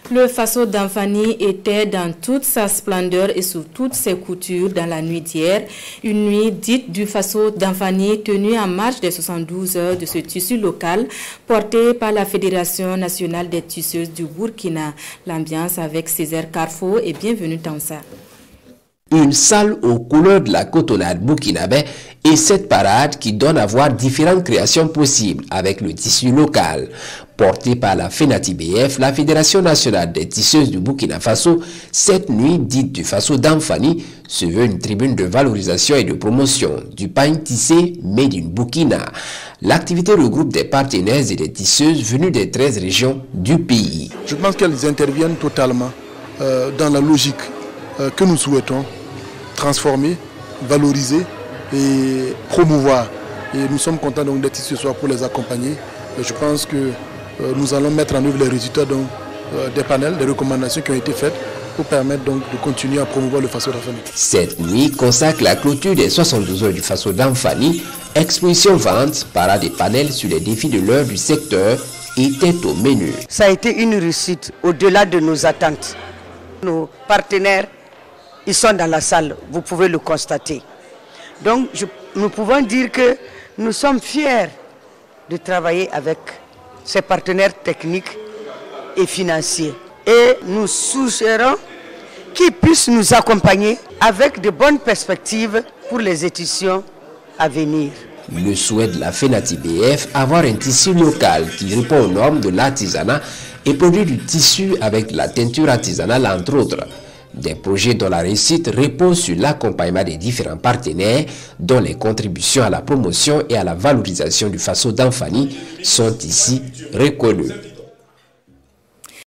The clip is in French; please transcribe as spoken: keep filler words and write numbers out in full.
Le faso d'Anfani était dans toute sa splendeur et sous toutes ses coutures dans la nuit d'hier. Une nuit dite du faso d'Anfani tenue en marge des soixante-douze heures de ce tissu local porté par la Fédération nationale des tisseuses du Burkina. L'ambiance avec Césaire Carrefour et bienvenue dans ça. Une salle aux couleurs de la cotonnade burkinabé et cette parade qui donne à voir différentes créations possibles avec le tissu local. Porté par la FENATI-B F, la Fédération nationale des tisseuses du Burkina Faso, cette nuit dite du Faso d'Anfani se veut une tribune de valorisation et de promotion du pain tissé made in Burkina. L'activité regroupe des partenaires et des tisseuses venus des treize régions du pays. Je pense qu'elles interviennent totalement euh, dans la logique euh, que nous souhaitons transformer, valoriser et promouvoir. Et nous sommes contents donc d'être ici ce soir pour les accompagner. Et je pense que euh, nous allons mettre en œuvre les résultats donc, euh, des panels, des recommandations qui ont été faites pour permettre donc de continuer à promouvoir le Faso d'Anfani. Cette nuit consacre la clôture des soixante-douze heures du Faso d'Anfani. Exposition vente, parade et panels sur les défis de l'heure du secteur étaient au menu. Ça a été une réussite au-delà de nos attentes. Nos partenaires, ils sont dans la salle, vous pouvez le constater. Donc je, nous pouvons dire que nous sommes fiers de travailler avec ces partenaires techniques et financiers. Et nous suggérons qu'ils puissent nous accompagner avec de bonnes perspectives pour les éditions à venir. Le souhait de la FENATI-B F, avoir un tissu local qui répond aux normes de l'artisanat et produire du tissu avec de la teinture artisanale entre autres. Des projets dont la réussite repose sur l'accompagnement des différents partenaires dont les contributions à la promotion et à la valorisation du Faso d'Anfani sont ici reconnues.